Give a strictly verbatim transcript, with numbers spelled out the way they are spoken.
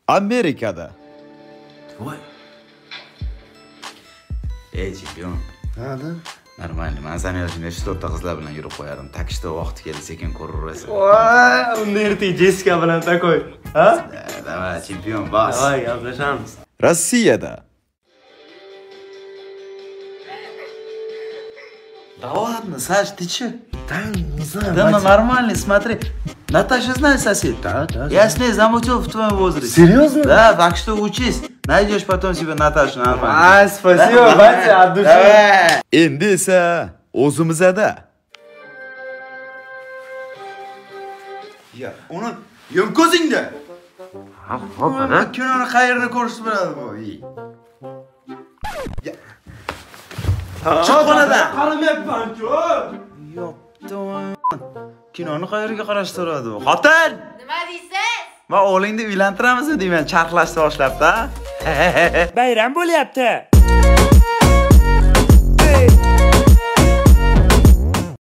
Amerikada. Voy. Ey chempion. Nada? Normalni, men seni yoshingda uch to'rtta qizlar bilan yurib qo'yarim. Takishda vaqti kelsa sekin ko'raverasiz. Voy, unda ertaga Jessica bilan takoy. Ha? Davay, chempion, bas. Davay, gaplashamiz. Rossiyada. Да ладно, Саш, ты че? Да, не знаю. Да, батя. нормальный, смотри. Наташа знает сосед? Да, да. Я с ней замутил в твоем возрасте. Серьезно? Да, так что учись. Найдешь потом себе Наташу нормально. А, спасибо, батя, от души. Давай. Endi esa o'zimizda. Ya, uni yum ko'zingda. Hop, hop, ana. Kinoni qayerda ko'rishni biladi bu. Ya. Chiq xonadan. Qaramayapman-ku. Yopdim. Kinoni qayerga qarashtiradi bu? Xotin! Nima deysiz? Va o'g'lingni uylantiramizmi deyman, charxlashni boshlabdi-a. Bayram bo'lyapti.